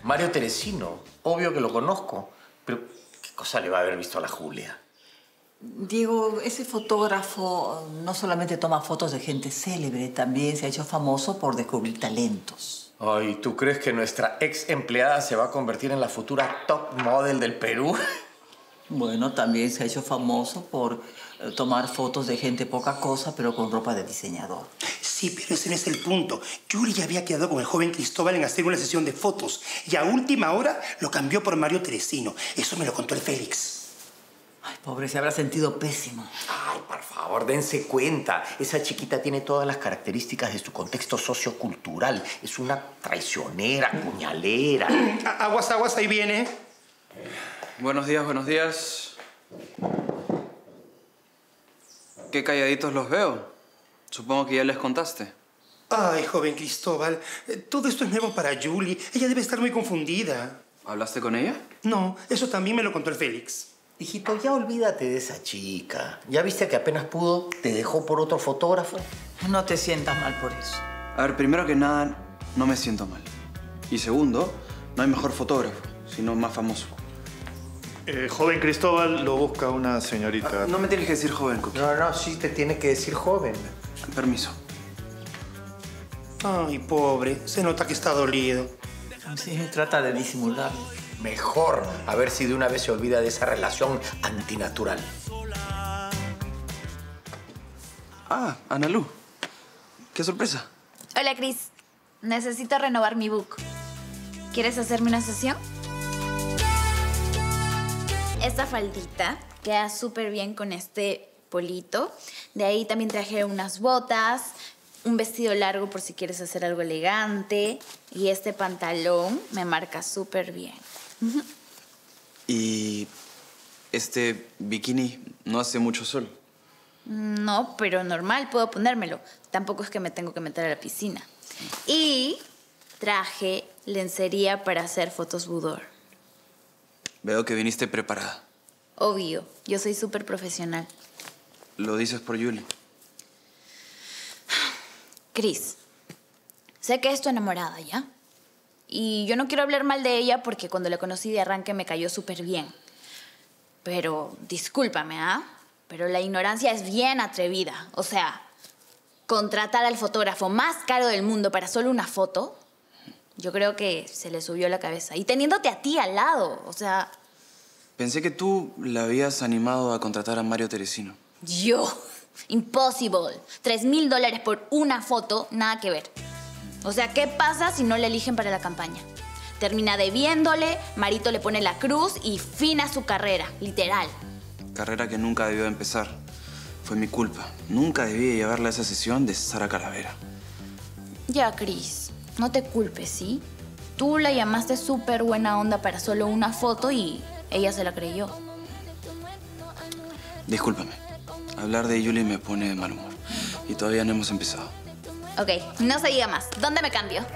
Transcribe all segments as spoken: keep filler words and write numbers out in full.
Mario Teresino. Obvio que lo conozco. Pero, ¿qué cosa le va a haber visto a la Julia? Diego, ese fotógrafo no solamente toma fotos de gente célebre, también se ha hecho famoso por descubrir talentos. Ay, ¿tú crees que nuestra ex empleada se va a convertir en la futura top model del Perú? Bueno, también se ha hecho famoso por eh, tomar fotos de gente poca cosa, pero con ropa de diseñador. Sí, pero ese no es el punto. Yuri ya había quedado con el joven Cristóbal en hacer una sesión de fotos y a última hora lo cambió por Mario Teresino. Eso me lo contó el Félix. Ay, pobre, se habrá sentido pésimo. Ay, por favor, dense cuenta. Esa chiquita tiene todas las características de su contexto sociocultural. Es una traicionera, puñalera. Aguas, aguas, ahí viene. Buenos días, buenos días. Qué calladitos los veo. Supongo que ya les contaste. Ay, joven Cristóbal, todo esto es nuevo para Julie. Ella debe estar muy confundida. ¿Hablaste con ella? No, eso también me lo contó el Félix. Hijito, ya olvídate de esa chica. ¿Ya viste que apenas pudo te dejó por otro fotógrafo? No te sientas mal por eso. A ver, primero que nada, no me siento mal. Y segundo, no hay mejor fotógrafo, sino más famoso. Eh, joven Cristóbal lo busca una señorita. Ah, no me tienes que decir joven, Cookie. No, no, sí te tiene que decir joven. Permiso. Ay, pobre, se nota que está dolido. Sí, trata de disimular. Mejor, a ver si de una vez se olvida de esa relación antinatural. Ah, Analu. Qué sorpresa. Hola, Cris. Necesito renovar mi book. ¿Quieres hacerme una sesión? Esta faldita queda súper bien con este polito. De ahí también traje unas botas, un vestido largo por si quieres hacer algo elegante. Y este pantalón me marca súper bien. Y este bikini no hace mucho sol. No, pero normal, puedo ponérmelo. Tampoco es que me tengo que meter a la piscina. Y traje lencería para hacer fotos boudoir. Veo que viniste preparada. Obvio, yo soy súper profesional. Lo dices por Julie. Cris, sé que es tu enamorada, ¿ya? Y yo no quiero hablar mal de ella porque cuando la conocí de arranque me cayó súper bien. Pero, discúlpame, ¿ah? Pero la ignorancia es bien atrevida. O sea, contratar al fotógrafo más caro del mundo para solo una foto, yo creo que se le subió la cabeza. Y teniéndote a ti al lado, o sea... Pensé que tú la habías animado a contratar a Mario Teresino. Yo, impossible. Tres mil dólares por una foto, nada que ver. O sea, ¿qué pasa si no le eligen para la campaña? Termina debiéndole, Marito le pone la cruz y fin a su carrera, literal. Carrera que nunca debió empezar. Fue mi culpa. Nunca debí llevarla a esa sesión de Sara Calavera. Ya, Cris, no te culpes, ¿sí? Tú la llamaste súper buena onda para solo una foto y ella se la creyó. Discúlpame. Hablar de Julie me pone de mal humor. Y todavía no hemos empezado. Ok, no se diga más. ¿Dónde me cambio?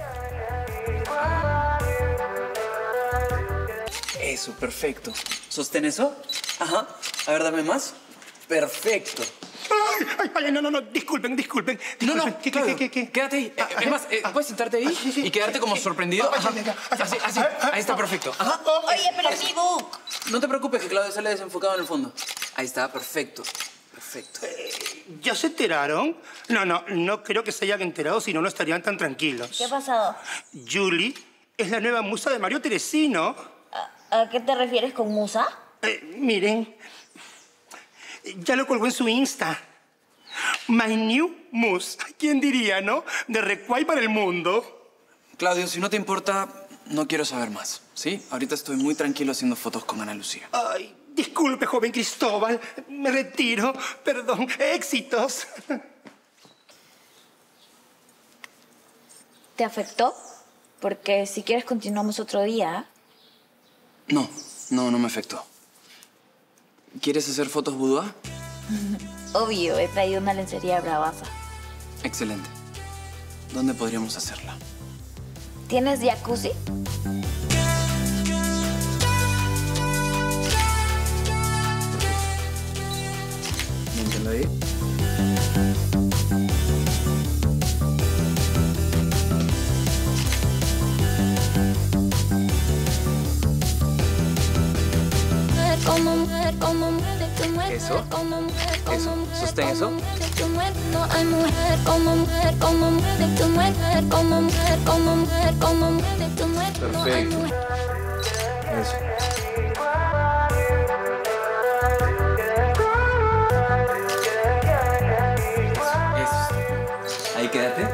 Eso, perfecto. ¿Sostén eso? Ajá. A ver, dame más. Perfecto. Ay, ay, ay, no, no, no, disculpen, disculpen. disculpen. No, no, ¿Qué, Claudio, qué, qué, qué? Quédate ahí. Ah, Es más, eh, ¿puedes sentarte ahí ah, sí, sí. y quedarte como sorprendido? Ah, Ajá. ya, ya, ya. Así, así. Ahí está, perfecto. Ajá. Oye, pero mi book. No te preocupes que Claudio sale desenfocado en el fondo. Ahí está, perfecto. Perfecto. ¿Ya se enteraron? No, no, no creo que se hayan enterado, si no, no estarían tan tranquilos. ¿Qué ha pasado? Julie es la nueva musa de Mario Teresino. ¿A, a qué te refieres con musa? Eh, miren, ya lo colgó en su Insta. My new muse. ¿Quién diría, no? De Recuay para el mundo. Claudio, si no te importa, no quiero saber más, ¿sí? Ahorita estoy muy tranquilo haciendo fotos con Ana Lucía. Ay, disculpe, joven Cristóbal. Me retiro. Perdón. Éxitos. ¿Te afectó? Porque si quieres continuamos otro día. No, no, no me afectó. ¿Quieres hacer fotos boudoir? Obvio, he traído una lencería bravaza. Excelente. ¿Dónde podríamos hacerla? ¿Tienes jacuzzi? Méntelo ahí. Eso. Eso. Sostén eso. Perfecto. Eso. Eso. Ahí quédate.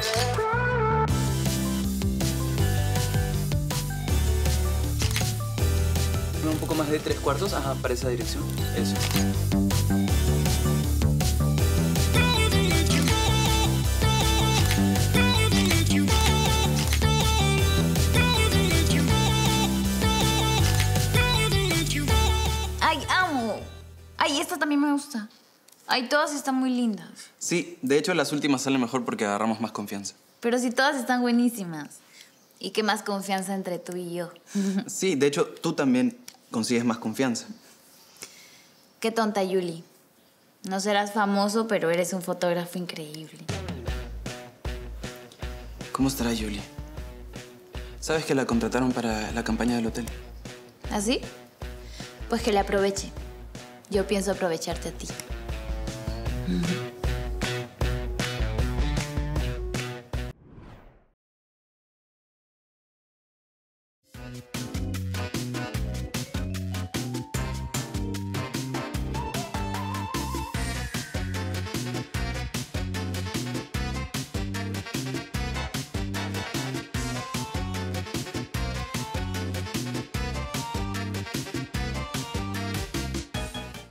Un poco más de tres cuartos, ajá, para esa dirección. Eso. Ay, amo. Ay, esta también me gusta. Ay, todas están muy lindas. Sí, de hecho las últimas salen mejor porque agarramos más confianza. Pero si todas están buenísimas. ¿Y qué más confianza entre tú y yo? Sí, de hecho tú también consigues más confianza. Qué tonta, Yuli. No serás famoso, pero eres un fotógrafo increíble. ¿Cómo estará Yuli? ¿Sabes que la contrataron para la campaña del hotel? ¿Así? Pues que la aproveche. Yo pienso aprovecharte a ti.